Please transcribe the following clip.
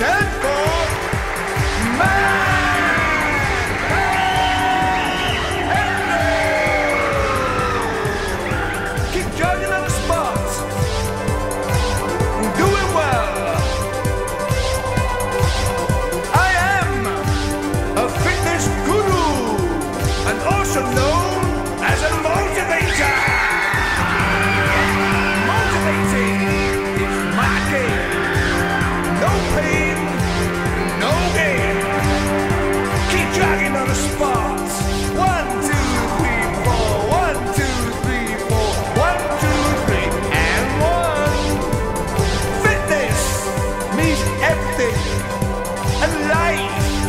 stand for man. Keep jogging on the spots, doing well. I am a fitness guru and also known as a motivator. Motivating is my game. No pain, no gain. Keep jogging on the spots. 1, 2, 3, 4. 1, 2, 3, 4. 1, 2, 3, and 1. Fitness means everything, and life